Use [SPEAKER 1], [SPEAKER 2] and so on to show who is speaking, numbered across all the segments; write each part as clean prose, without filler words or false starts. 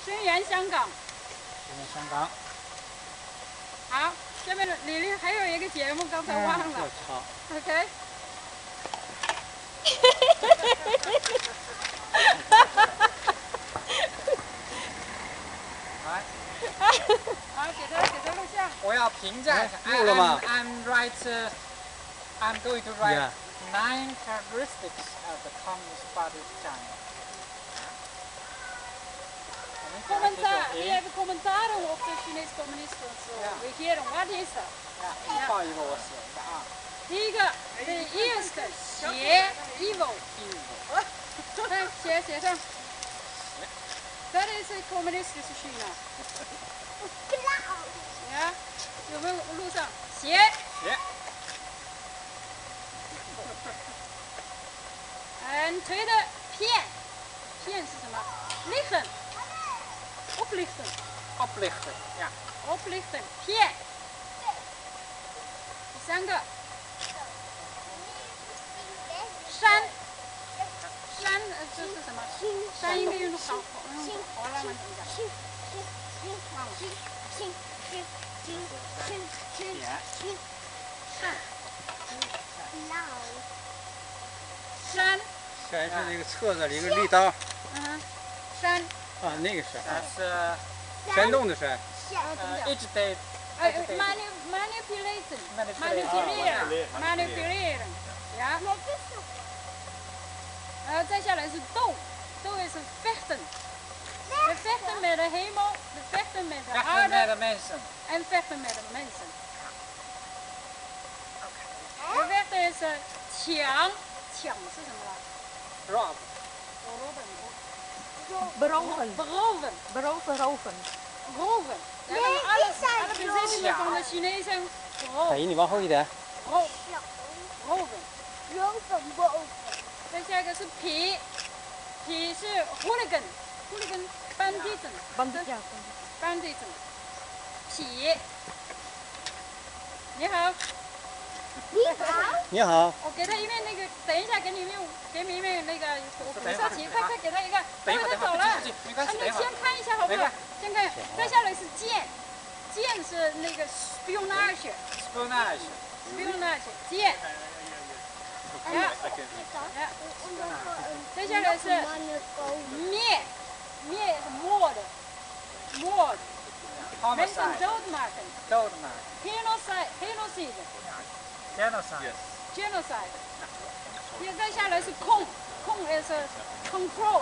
[SPEAKER 1] 声援香港。
[SPEAKER 2] 声援香港。
[SPEAKER 1] 好，下面李丽还有一个节目，刚才忘了。
[SPEAKER 2] 好。
[SPEAKER 1] OK。
[SPEAKER 2] 来。
[SPEAKER 1] 好，给他录像。
[SPEAKER 2] 我要评价一下。
[SPEAKER 1] 录了吗
[SPEAKER 2] I'm going to write 9 characteristics of the Communist Party of China.
[SPEAKER 1] We hebben commentaren op de Chinese communistische regering. Wat is dat?
[SPEAKER 2] 一报一个我写一下啊。
[SPEAKER 1] 第一个 the east 邪 evil， 写上。Dat is a communistische China. 呀，有没有录上？邪。tweede 骗是什么 ？lichten oplichten
[SPEAKER 2] 呀
[SPEAKER 1] oplichten 骗。第三个山这是什么？山应该用好荷兰文怎么讲？忘了。山
[SPEAKER 3] 山是那个册子里一个立刀。
[SPEAKER 1] 山。
[SPEAKER 3] 啊，那个山。
[SPEAKER 2] 是
[SPEAKER 3] 山洞的山。
[SPEAKER 1] manipulation，呀。再下来是斗is vechten。We vechten met de hemel, we vechten met de aarde en vechten met de mensen. We vechten is 抢是什么了
[SPEAKER 2] ？Rob。
[SPEAKER 1] Beroven. We hebben alle bezittingen van de Chinezen beroofd.
[SPEAKER 3] 阿姨，你往后一点。
[SPEAKER 1] Roven. 再下一个是痞是 hooligan bandit。痞。你好。
[SPEAKER 3] 你好。
[SPEAKER 1] 我给他一面那个，等一下给你一面那个火烧旗，快给他一个，因为他走了。你先看一下好不好？先看，再下来是剑是那个 spionage， 剑。再下来是灭是 mord。Mensen doodmaken. Genocide. 再下来是控 is control.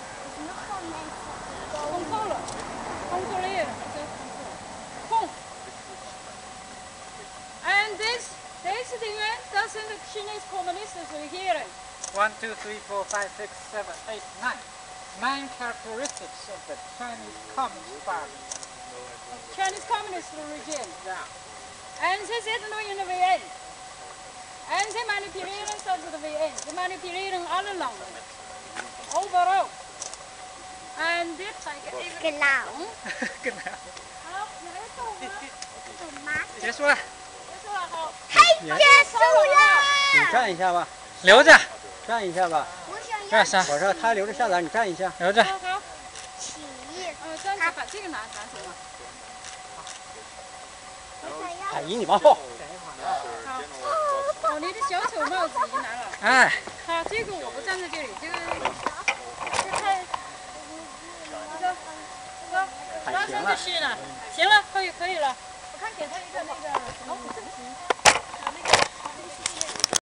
[SPEAKER 1] Controleren. 控。En deze dingen, dat zijn de Chinese communistische regering.
[SPEAKER 2] 1, 2, 3, 4, 5, 6, 7, 8, 9. 9 characteristics of the Chinese Communist Party.
[SPEAKER 1] Chinese Communist regime.
[SPEAKER 2] Ja.
[SPEAKER 1] En ze zitten nu in de VN. En ze manipuleren zelfs de VN. Ze manipuleren alle landen. Overal. En dit ga ik even...
[SPEAKER 2] Genau.
[SPEAKER 1] 好，你来动吗？
[SPEAKER 2] 结束了。
[SPEAKER 1] 结束了，好。
[SPEAKER 3] 结束了。你站一下吧。
[SPEAKER 2] 留着。
[SPEAKER 3] 站一下吧。
[SPEAKER 2] 站上。
[SPEAKER 3] 我说他留着下来，你站一下。
[SPEAKER 2] 留着。
[SPEAKER 1] 好。站着把这个拿走了。
[SPEAKER 3] 阿姨，你往后。
[SPEAKER 1] 好。哦，你的小丑帽子已经拿了。
[SPEAKER 2] 哎。
[SPEAKER 1] 好，这个我不站在这里，这个太，发生的事呢。行了，可以了。我看给他一个那个。